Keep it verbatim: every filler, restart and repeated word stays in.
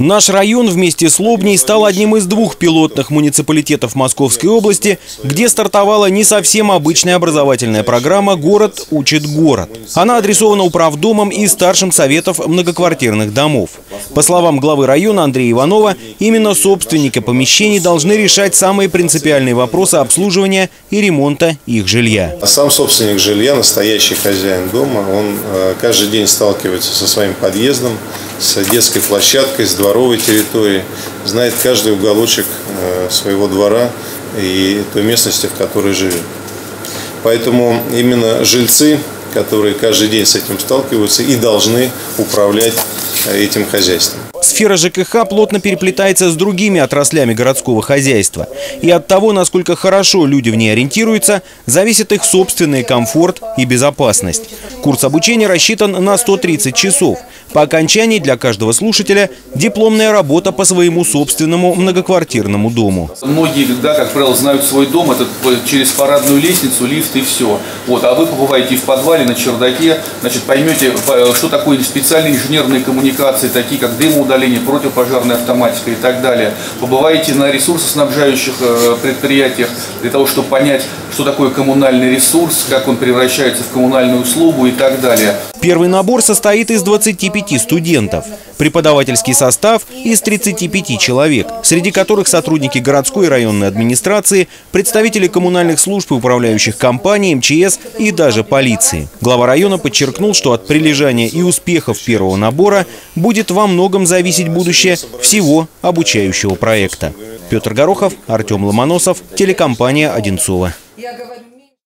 Наш район вместе с Лобней стал одним из двух пилотных муниципалитетов Московской области, где стартовала не совсем обычная образовательная программа «Город учит город». Она адресована управдомам и старшим советов многоквартирных домов. По словам главы района Андрея Иванова, именно собственники помещений должны решать самые принципиальные вопросы обслуживания и ремонта их жилья. Сам собственник жилья, настоящий хозяин дома, он каждый день сталкивается со своим подъездом, с детской площадкой, с дворовой территорией, знает каждый уголочек своего двора и той местности, в которой живет. Поэтому именно жильцы, которые каждый день с этим сталкиваются, и должны управлять этим хозяйством. Сфера ЖКХ плотно переплетается с другими отраслями городского хозяйства. И от того, насколько хорошо люди в ней ориентируются, зависит их собственный комфорт и безопасность. Курс обучения рассчитан на сто тридцать часов. По окончании для каждого слушателя дипломная работа по своему собственному многоквартирному дому. Многие, да, как правило, знают свой дом, это через парадную лестницу, лифт и все. Вот, а вы побываете в подвале, на чердаке, значит, поймете, что такое специальные инженерные коммуникации, такие как дымоудаление, противопожарная автоматика и так далее. Побываете на ресурсоснабжающих предприятиях для того, чтобы понять, что такое коммунальный ресурс, как он превращается в коммунальную услугу и так далее. Первый набор состоит из двадцати пяти студентов. Преподавательский состав из тридцати пяти человек, среди которых сотрудники городской и районной администрации, представители коммунальных служб и управляющих компаний, эм че эс и даже полиции. Глава района подчеркнул, что от прилежания и успехов первого набора будет во многом зависеть будущее всего обучающего проекта. Петр Горохов, Артем Ломоносов, телекомпания «Одинцово».